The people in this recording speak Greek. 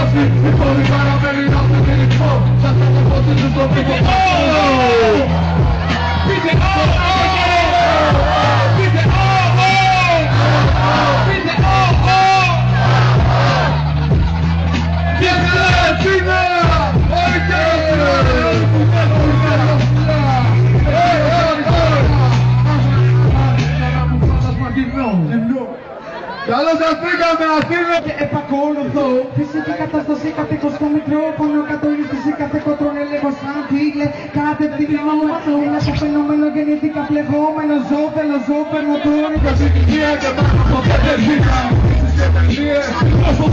δώσει. Οι πόροι παραμένει να μου δίνει φω. Σαν θα το φωτίζουν στον τύπο. Πείτε πείτε πείτε Yes, China! Καλώς σας βρήκαμε, Αθήνα! Και επακολουθώ φυσική κατάσταση, κάθε κοστό μικρόφωνο, κατολιστήσει, κάθε κότρον έλεγχο σαν τίγλε, κάθε τυγλώμα, ένα από φαινόμενο γεννήθηκα πλεγόμενο, ζω, θέλω, ζω, παίρνω τώρα. Και συντυχία και πάνω από πέντε ζήτα, στις επενδύες, όσο